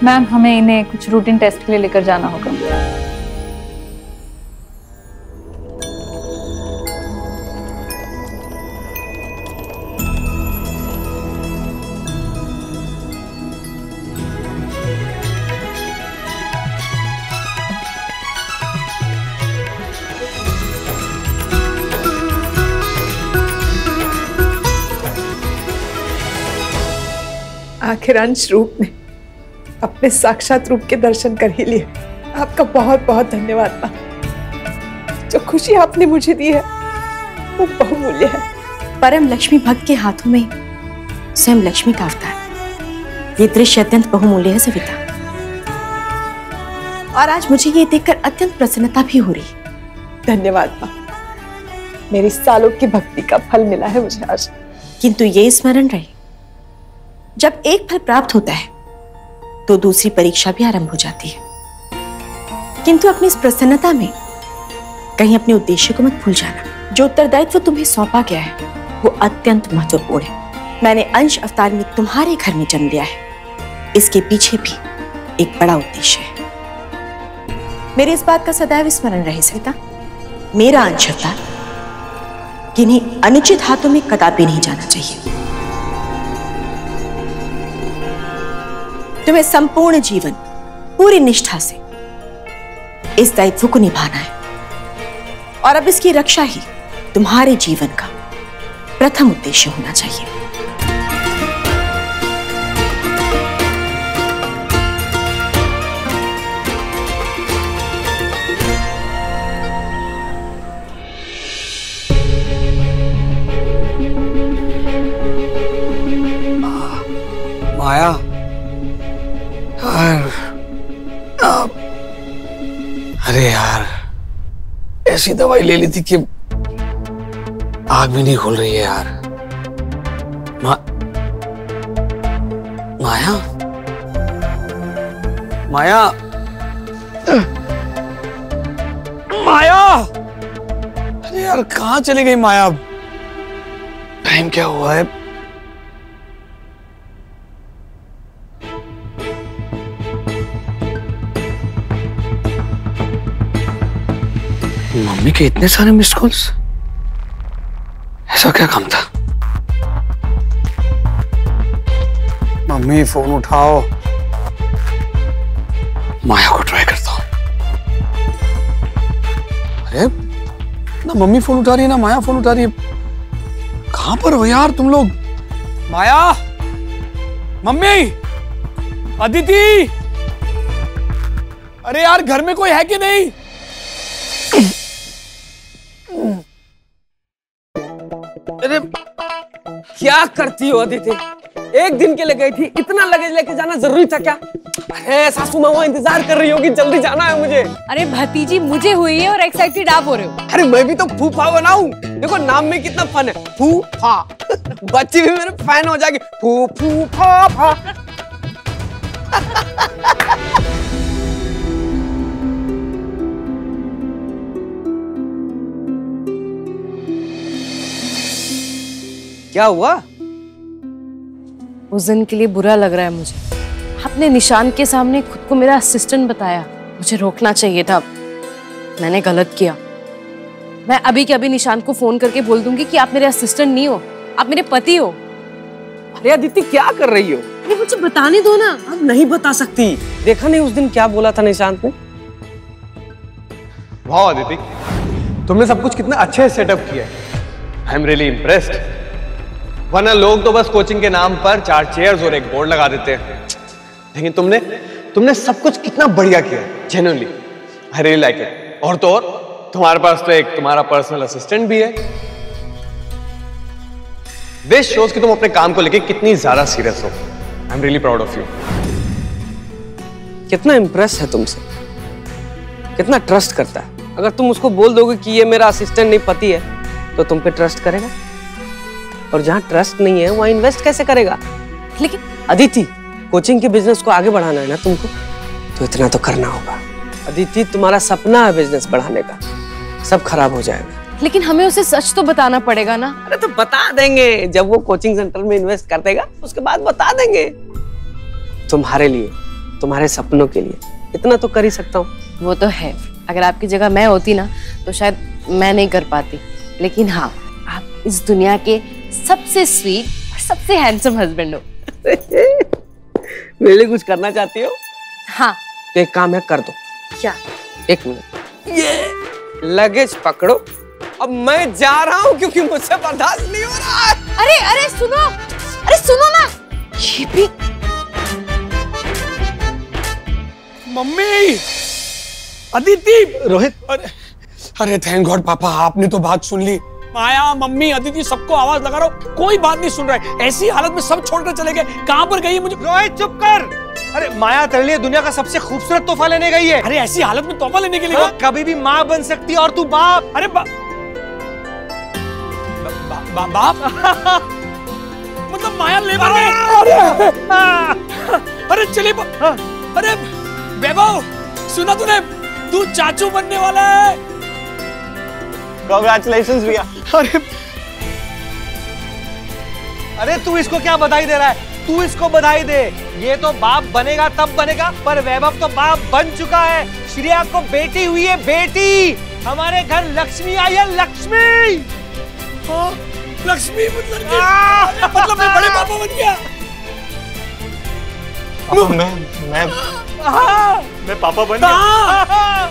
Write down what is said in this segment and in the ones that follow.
Ma'am हमें इन्हें कुछ रूटीन टेस्ट के लिए लेकर जाना होगा। आखिर अंश रूप ने अपने साक्षात रूप के दर्शन कर ही लिए। आपका बहुत बहुत धन्यवाद मां। जो खुशी आपने मुझे दी है वो बहुमूल्य है। परम लक्ष्मी भक्त के हाथों में स्वयं लक्ष्मी का अवतार, ये दृश्य अत्यंत बहुमूल्य है सविता। और आज मुझे ये देखकर अत्यंत प्रसन्नता भी हो रही। धन्यवाद मां, मेरी सालों की भक्ति का फल मिला है मुझे आज। किंतु ये स्मरण रहे, जब एक फल प्राप्त होता है तो दूसरी परीक्षा भी आरंभ हो जाती है। किंतु अपनी इस प्रसन्नता में कहीं अपने उद्देश्य को मत भूल जाना। जो उत्तरदायित्व तुम्हें सौंपा गया है वो अत्यंत महत्वपूर्ण है। मैंने अंश अवतार में तुम्हारे घर में जन्म लिया है, इसके पीछे भी एक बड़ा उद्देश्य है। मेरे इस बात का सदैव स्मरण रहे सविता। मेरा अंश अवतार किन्हीं अनुचित हाथों में कदापि नहीं जाना चाहिए। तुम्हें संपूर्ण जीवन पूरी निष्ठा से इस दायित्व को निभाना है और अब इसकी रक्षा ही तुम्हारे जीवन का प्रथम उद्देश्य होना चाहिए। माया, अरे यार ऐसी दवाई ले ली थी कि आग भी नहीं खुल रही है यार। माया, माया, माया, अरे यार कहाँ चली गई माया? टाइम क्या हुआ है? मम्मी के इतने सारे मिस्ड कॉल्स, ऐसा क्या काम था? मम्मी फोन उठाओ, माया को ट्राई करता हूं। अरे ना मम्मी फोन उठा रही है ना माया फोन उठा रही है। कहां पर हो यार तुम लोग? माया, मम्मी, अदिति, अरे यार घर में कोई है कि नहीं? अरे क्या करती हो अदिति? एक दिन के लिए गई थी, इतना लगेज लेके जाना जरूरी था क्या? अरे सासू माँ इंतजार कर रही होगी, जल्दी जाना है मुझे। अरे भतीजी मुझे हुई है और एक्साइटेड आप हो रहे हो। अरे मैं भी तो फूफा बनाऊं। देखो नाम में कितना फन है, फूफा। बच्ची भी मेरे फैन हो जाएगी, फूफा। क्या हुआ? उस दिन के लिए बुरा लग रहा है मुझे। आपने निशान के सामने खुद को मेरा असिस्टेंट बताया, मुझे रोकना चाहिए था। मैंने गलत किया। मैं अभी के अभी निशान को फोन करके बोल दूंगी कि आप मेरे असिस्टेंट नहीं हो, आप मेरे पति हो। अरे अदिति क्या कर रही हो? अरे मुझे बताने दो ना। अब नहीं बता सकती। देखा नहीं उस दिन क्या बोला था निशांत ने? वाह अदिति, तुमने सब कुछ कितना अच्छे से सेटअप किया है। I am really impressed. वरना लोग तो बस कोचिंग के नाम पर 4 चेयर्स और एक बोर्ड लगा देते हैं, लेकिन तुमने सब कुछ कितना बढ़िया किया है। Genuinely I really like it. और तो और तुम्हारे पास तो एक तुम्हारा पर्सनल असिस्टेंट भी है। दिस शोज कि तुम अपने काम को लेके कितनी ज्यादा सीरियस हो। I am really proud of you. कितना इम्प्रेस है तुमसे, कितना ट्रस्ट करता है। अगर तुम उसको बोल दोगे कि ये मेरा असिस्टेंट नहीं पति है, तो तुम पे ट्रस्ट करेगा? और जहां ट्रस्ट नहीं है वहां इन्वेस्ट कैसे करेगा? लेकिन अदिति, कोचिंग के बिजनेस को आगे बढ़ाना है ना तुमको, तो इतना तो करना होगा। अदिति, तुम्हारा सपना है बिजनेस बढ़ाने का, सब खराब हो जाएगा। लेकिन हमें उसे सच तो बताना पड़ेगा ना। अरे तो बता देंगे, जब वो कोचिंग सेंटर में इन्वेस्ट कर देगा उसके बाद बता देंगे। तुम्हारे लिए तुम्हारे सपनों के लिए इतना तो कर ही सकता हूँ। वो तो है, अगर आपकी जगह मैं होती ना तो शायद मैं नहीं कर पाती, लेकिन हाँ, आप इस दुनिया के सबसे स्वीट और सबसे हैंडसम हस्बैंड हो। मेरे लिए कुछ करना चाहती हो? हाँ। तो एक काम है, कर दो। क्या? 1 मिनट, ये लगेज पकड़ो, अब मैं जा रहा हूँ क्योंकि मुझसे बर्दाश्त नहीं हो रहा है। अरे सुनो ना, ये भी। मम्मी, अदिति, रोहित, अरे थैंक गॉड पापा, आपने तो बात सुन ली। माया, मम्मी, अदिति, सबको आवाज लगा रहा हूं, कोई बात नहीं सुन रहा है। ऐसी हालत में सब छोड़कर चले गए, कहां पर गई मुझे? रोहित चुप कर। अरे माया तेरे लिए दुनिया का सबसे खूबसूरत तोहफा लेने गई है। अरे ऐसी हालत में तोहफा लेने के लिए? हाँ, कभी भी माँ बन सकती है और तू बाप। अरे बाप मतलब माया लेबर में? अरे चले, अरे वैभव, सुना तूने, तू चाचू बनने वाला है। Congratulations भैया। अरे तू इसको क्या बधाई दे रहा है? तू इसको बधाई दे, ये तो बाप बनेगा तब बनेगा, पर वैभव तो बाप बन चुका है। श्रेया को बेटी हुई है, बेटी। हमारे घर लक्ष्मी आई है, लक्ष्मी। लक्ष्मी मतलब मैं बड़े पापा बन गया। मैं पापा बन गया।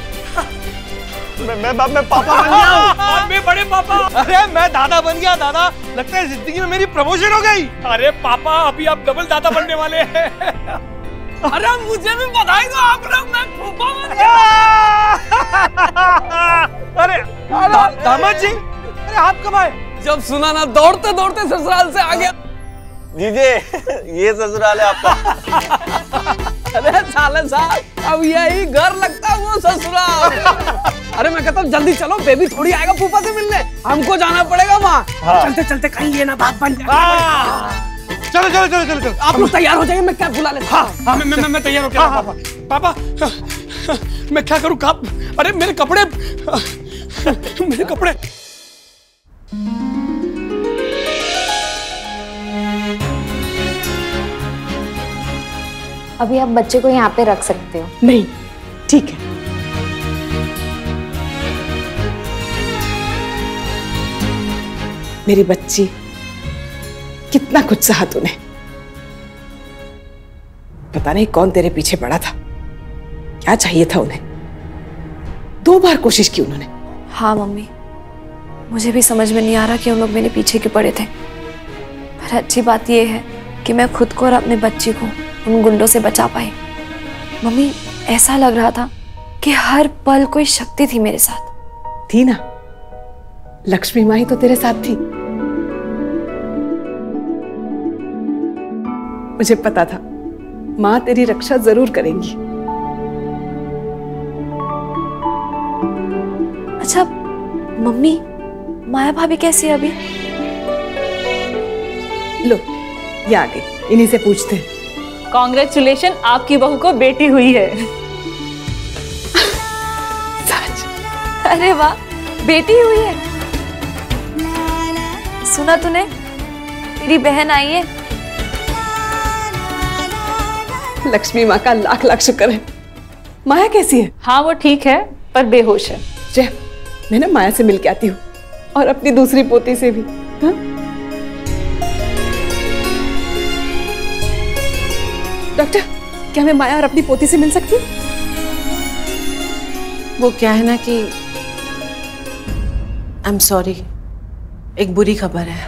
मैं पापा बन गया। और मैं बड़े पापा। अरे मैं दादा बन गया, दादा। लगता है जिंदगी में मेरी प्रमोशन हो गई। अरे पापा, अभी आप डबल दादा बनने वाले हैं। अरे मुझे भी बधाई दो, आप लोग, मैं फूफा बन गया। अरे दामाद जी, अरे आप कब आए? जब सुना ना, दौड़ते दौड़ते ससुराल से आ गया। जीजे, ये ससुराल है आपका। अरे साले साहब, अब यही घर लगता है, वो ससुराल। अरे मैं कहता हूँ जल्दी चलो, बेबी थोड़ी आएगा फूफा से मिलने, हमको जाना पड़ेगा वहाँ। चलते चलते कहीं ये ना बात बन जाए। चलो चलो चलो चलो चलो, आप लोग तैयार हो जाइए, मैं कैब बुला लेता हूँ। मैं तैयार हो गया। पापा, मैं क्या करूँ? अरे मेरे कपड़े, मेरे कपड़े। अभी आप बच्चे को यहाँ पे रख सकते हो। नहीं, ठीक है। मेरी बच्ची, कितना कुछ सहा तूने। पता नहीं कौन तेरे पीछे पड़ा था, क्या चाहिए था उन्हें। 2 बार कोशिश की उन्होंने। हाँ मम्मी, मुझे भी समझ में नहीं आ रहा कि उन लोग मेरे पीछे क्यों पड़े थे। पर अच्छी बात यह है कि मैं खुद को और अपने बच्ची को उन गुंडों से बचा पाई। मम्मी, ऐसा लग रहा था कि हर पल कोई शक्ति थी मेरे साथ। थी ना, लक्ष्मी माँ ही तो तेरे साथ थी। मुझे पता था माँ तेरी रक्षा जरूर करेंगी। अच्छा मम्मी, माया भाभी कैसी है अभी? लो, ये आ गई, इन्हीं से पूछते हैं। कॉन्ग्रेचुलेशन, आपकी बहू को बेटी हुई है। सच? अरे वाह, बेटी हुई है। सुना तूने, तेरी बहन आई है। लक्ष्मी माँ का लाख लाख शुक्र है। माया कैसी है? हाँ वो ठीक है, पर बेहोश है। जय, मैं ना माया से मिल के आती हूँ, और अपनी दूसरी पोती से भी। हाँ? डॉक्टर, क्या मैं माया और अपनी पोती से मिल सकती हूँ? वो क्या है ना कि आई एम सॉरी, एक बुरी खबर है।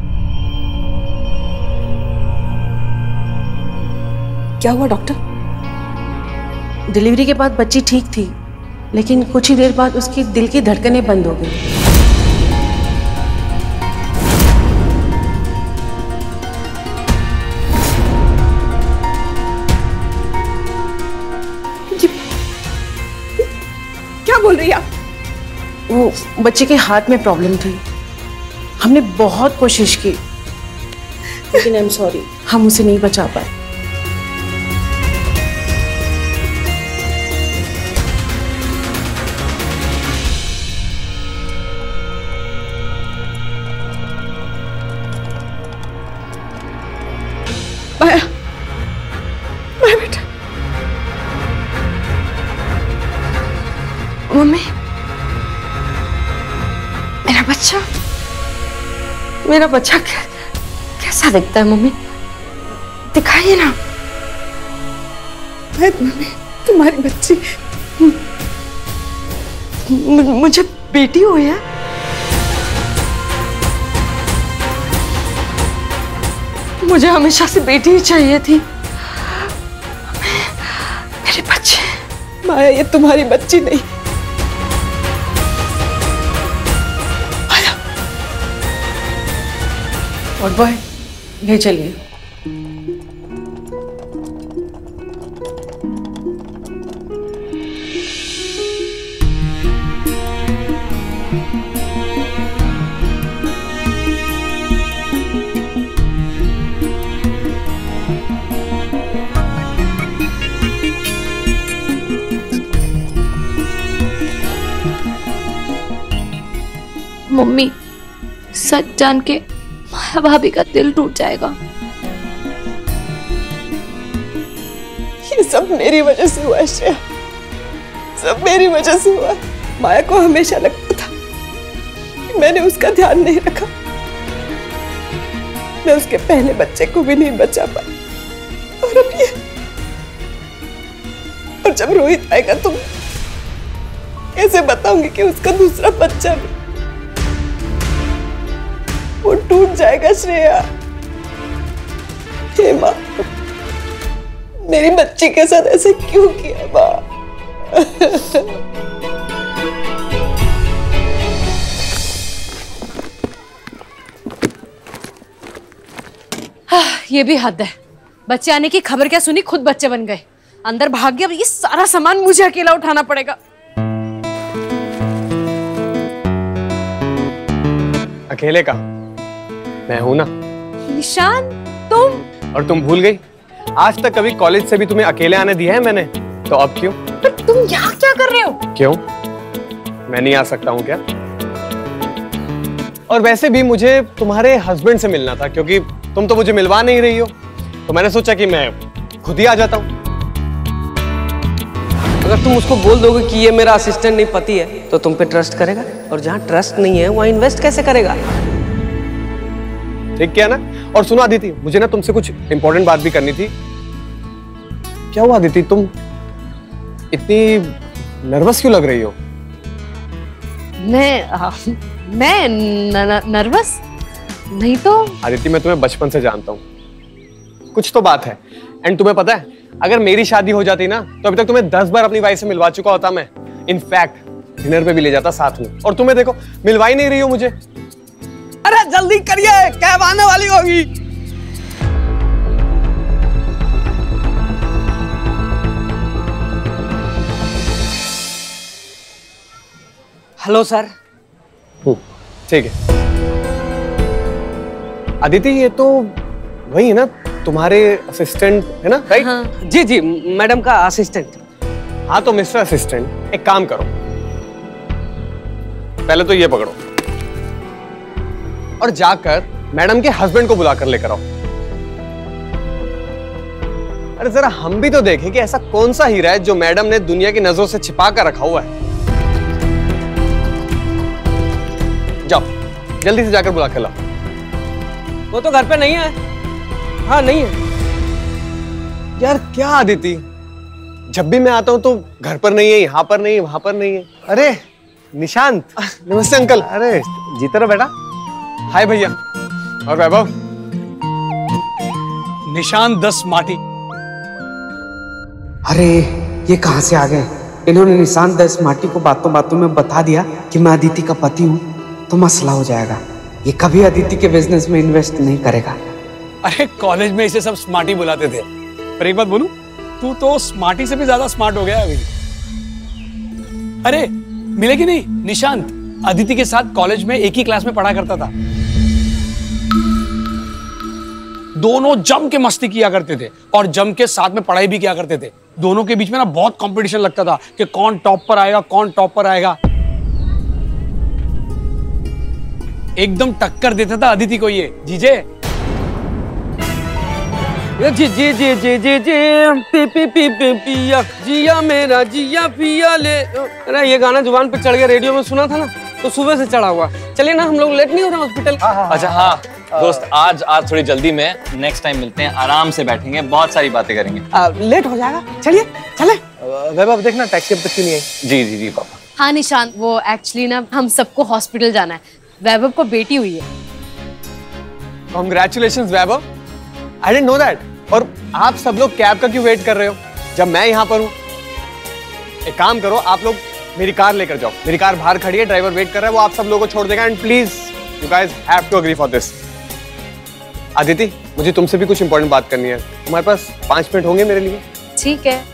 क्या हुआ डॉक्टर? डिलीवरी के बाद बच्ची ठीक थी, लेकिन कुछ ही देर बाद उसकी दिल की धड़कनें बंद हो गई। क्या बोल रही है आप? वो बच्चे के हाथ में प्रॉब्लम थी। हमने बहुत कोशिश की, लेकिन आई एम सॉरी, हम उसे नहीं बचा पाए। माया, माया बेटा, मम्मी, मेरा बच्चा कैसा दिखता है मम्मी? दिखाइए ना। मम्मी, तुम्हारी बच्ची मुझे बेटी हुई है। मुझे हमेशा से बेटी ही चाहिए थी। मेरे बच्चे। माया, ये तुम्हारी बच्ची नहीं। और बॉय, ले चलिए। मम्मी, सच जान के माया भाभी का दिल टूट जाएगा। ये सब मेरी वजह से हुआ है श्रेया, सब मेरी वजह से हुआ। माया को हमेशा लगता था कि मैंने उसका ध्यान नहीं रखा, मैं उसके पहले बच्चे को भी नहीं बचा पाई। और अब ये, और जब रोहित आएगा तो कैसे बताऊंगी कि उसका दूसरा बच्चा भी वो टूट जाएगा। श्रेया, हे माँ, मेरी बच्ची के साथ ऐसे क्यों किया माँ? ये भी हद है। बच्चे आने की खबर क्या सुनी, खुद बच्चे बन गए, अंदर भाग गए। अब ये सारा सामान मुझे अकेला उठाना पड़ेगा। अकेले का मैं हूं ना। निशान, तुम? और तुम भूल गई? आज तक कभी कॉलेज से भी तुम्हें अकेले आने दिया है मैंने, तो अब क्यों? पर तुम यहाँ क्या कर रहे हो? क्यों, मैं नहीं आ सकता हूँ क्या? और वैसे भी मुझे तुम्हारे हस्बैंड से मिलना था, क्योंकि तुम तो मुझे मिलवा नहीं रही हो, तो मैंने सोचा कि मैं खुद ही आ जाता हूँ। अगर तुम उसको बोल दोगे कि ये मेरा असिस्टेंट नहीं पति है, तो तुम पे ट्रस्ट करेगा, और जहाँ ट्रस्ट नहीं है वहाँ इन्वेस्ट कैसे करेगा? ठीक किया ना। और सुनो अदिति, मुझे ना तुमसे कुछ इंपॉर्टेंट बात भी करनी थी। क्या हुआ अदिति, तुम इतनी नर्वस क्यों लग रही हो? मैं नर्वस नहीं तो। अदिति, मैं तुम्हें बचपन से जानता हूँ, कुछ तो बात है। एंड तुम्हें पता है, अगर मेरी शादी हो जाती ना, तो अभी तक तुम्हें 10 बार अपनी वाइफ से मिलवा चुका होता मैं। इनफैक्ट डिनर पे भी ले जाता साथ में, और तुम्हें देखो मिलवा ही नहीं रही हो मुझे। अरे जल्दी करिए, कैब आने वाली होगी। Hello sir. ठीक है। अदिति, ये तो वही है ना, तुम्हारे असिस्टेंट है ना, राइट? हाँ। जी जी, मैडम का असिस्टेंट। हाँ, तो मिस्टर असिस्टेंट, एक काम करो, पहले तो ये पकड़ो और जाकर मैडम के हस्बैंड को बुलाकर लेकर आओ। अरे जरा हम भी तो देखें कि ऐसा कौन सा हीरा है जो मैडम ने दुनिया की नजरों से छिपा कर रखा हुआ है। जाओ, जल्दी से जाकर बुला कर लाओ। वो तो घर पे नहीं है। हाँ, नहीं है। यार क्या अदिति, जब भी मैं आता हूं तो घर पर नहीं है, यहाँ पर नहीं है, वहां पर नहीं है। अरे निशांत, नमस्ते अंकल। अरे जीते रहो बेटा। हाय भैया। और वैभव? निशान 10 माटी। अरे ये कहां से आ गए? इन्होंने निशान 10 माटी को बातों बातों में बता दिया कि मैं अदिति का पति हूँ, तो मसला हो जाएगा। ये कभी अदिति के बिजनेस में इन्वेस्ट नहीं करेगा। अरे कॉलेज में इसे सब स्मार्टी बुलाते थे, पर एक बात बोलूं, तू तो स्मार्टी से भी ज्यादा स्मार्ट हो गया अभी। अरे मिलेगी नहीं, निशांत अदिति के साथ कॉलेज में एक ही क्लास में पढ़ा करता था। दोनों जम के मस्ती किया करते थे और जम के साथ में पढ़ाई भी किया करते थे। दोनों के बीच में ना बहुत कंपटीशन लगता था कि कौन टॉप पर आएगा, कौन टॉप पर आएगा। एकदम टक्कर देता था अदिति को ये जीजे। जी जी जी जी जी जी पी पी पी पी पिया जिया मेरा जिया पिया ले। अरे ये गाना जुबान पे चढ़ गया, रेडियो में सुना था ना तो सुबह से चढ़ा हुआ। चलिए ना, हम लोग लेट नहीं हो रहे हॉस्पिटल। अच्छा हाँ दोस्त, आज थोड़ी जल्दी में, नेक्स्ट टाइम मिलते हैं, आराम से बैठेंगे, बहुत सारी बातें करेंगे। लेट हो जाएगा, चलिए चले। वैभव देखना टैक्सी अब तक क्यों नहीं आई। जी जी जी पापा। हाँ निशांत, वो एक्चुअली ना हम सबको हॉस्पिटल जाना है। वैभव को बेटी हुई है। Congratulations Vaibhav, I didn't know that। और आप सब लोग कैब का क्यों वेट कर रहे हो जब मैं यहाँ पर हूँ? एक काम करो, आप लोग मेरी कार लेकर जाओ, मेरी कार बाहर खड़ी है, ड्राइवर वेट कर रहा है, वो आप सब लोगों को छोड़ देगा। And please you guys have to agree for this. Aditi, मुझे तुमसे भी कुछ इंपॉर्टेंट बात करनी है, तुम्हारे पास 5 मिनट होंगे मेरे लिए? ठीक है।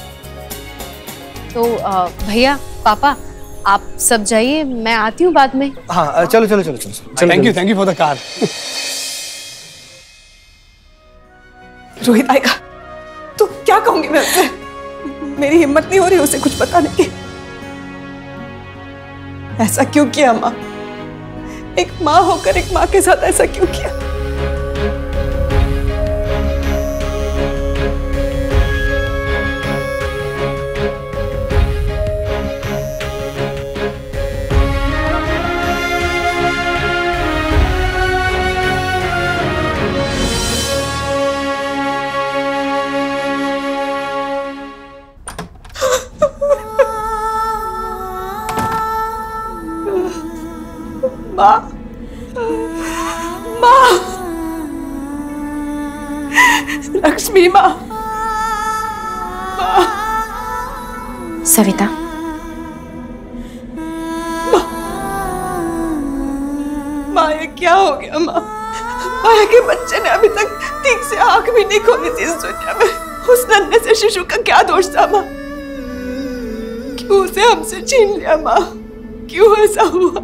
तो भैया पापा आप सब जाइए, मैं आती हूँ बाद में। हाँ चलो चलो चलो चलो। Thank you for the car. Rohit आएगा तो क्या कहूंगी मैं उसे? मेरी हिम्मत नहीं हो रही उसे कुछ बताने की। ऐसा क्यों किया माँ? एक माँ होकर एक माँ के साथ ऐसा क्यों किया? माँ, माँ, लक्ष्मी माँ, माँ, सविता, माँ ये क्या हो गया माँ? माया के बच्चे ने अभी तक ठीक से आंख भी नहीं खोली थी इस दुनिया में। उस नन्हे से शिशु का क्या दोष था माँ? क्यों उसे हमसे छीन लिया माँ? क्यों ऐसा हुआ?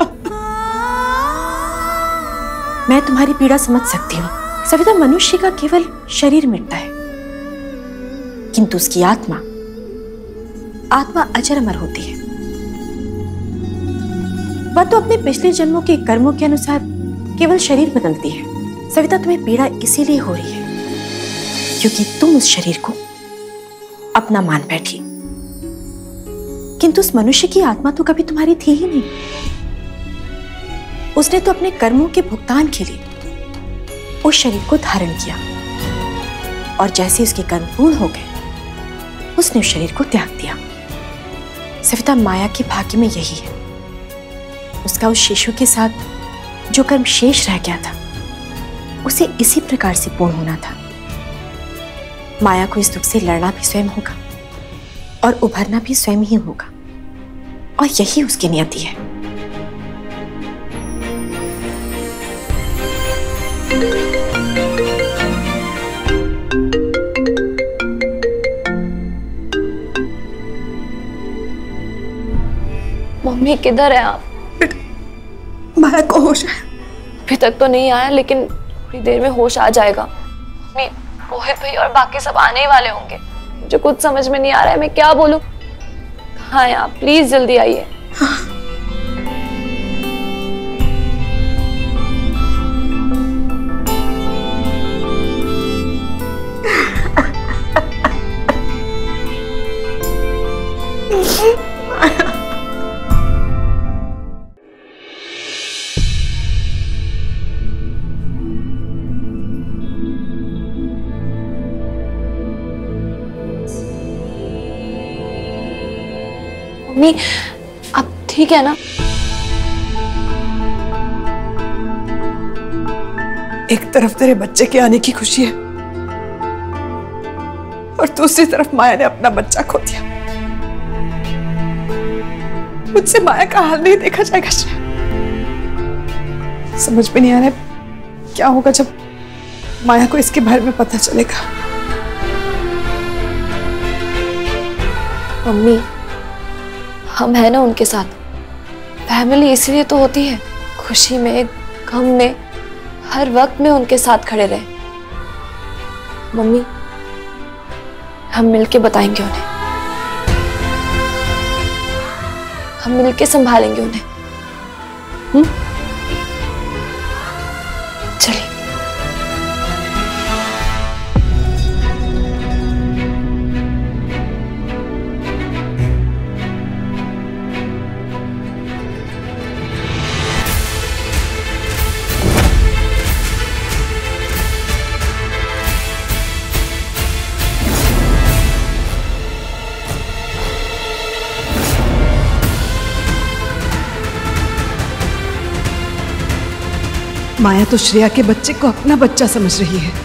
मैं तुम्हारी पीड़ा समझ सकती हूँ सविता। मनुष्य का केवल शरीर मिटता है, किंतु उसकी आत्मा अजर अमर होती है। वह तो अपने पिछले जन्मों के कर्मों के अनुसार केवल शरीर बदलती है। सविता, तुम्हें पीड़ा इसीलिए हो रही है क्योंकि तुम उस शरीर को अपना मान बैठी, किंतु उस मनुष्य की आत्मा तो कभी तुम्हारी थी ही नहीं। उसने तो अपने कर्मों के भुगतान के लिए उस शरीर को धारण किया, और जैसे उसके कर्म पूर्ण हो गए उसने उस शरीर को त्याग दिया। सविता, माया के भाग्य में यही है। उसका उस शिशु के साथ जो कर्म शेष रह गया था उसे इसी प्रकार से पूर्ण होना था। माया को इस दुख से लड़ना भी स्वयं होगा और उभरना भी स्वयं ही होगा, और यही उसकी नियति है। मम्मी किधर है आप? माया को होश है? अभी तक तो नहीं आया, लेकिन थोड़ी देर में होश आ जाएगा। मम्मी, रोहित भाई और बाकी सब आने ही वाले होंगे। मुझे कुछ समझ में नहीं आ रहा है, मैं क्या बोलूं। कहाँ हैं आप? प्लीज जल्दी आइए। मम्मी, आप ठीक है ना? एक तरफ तेरे बच्चे के आने की खुशी है और दूसरी तरफ माया ने अपना बच्चा खो दिया। मुझसे माया का हाल नहीं देखा जाएगा श्रेया। समझ में नहीं आ रहा है क्या होगा जब माया को इसके बारे में पता चलेगा। मम्मी, हम है ना उनके साथ। फैमिली इसलिए तो होती है, खुशी में गम में हर वक्त में उनके साथ खड़े रहे। मम्मी, हम मिलके बताएंगे उन्हें, हम मिलके संभालेंगे उन्हें। चलिए। माया तो श्रेया के बच्चे को अपना बच्चा समझ रही है।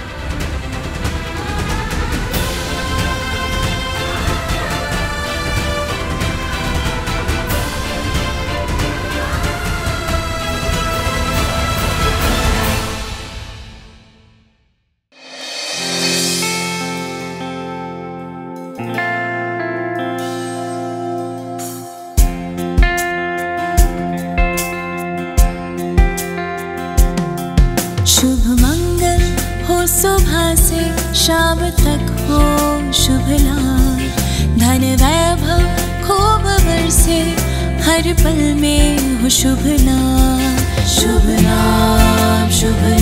शुभ मंगल हो सुबह से शाम तक हो शुभ लाभ, धन वैभव खूब बरसे हर पल में हो शुभ लाभ, शुभ लाभ शुभ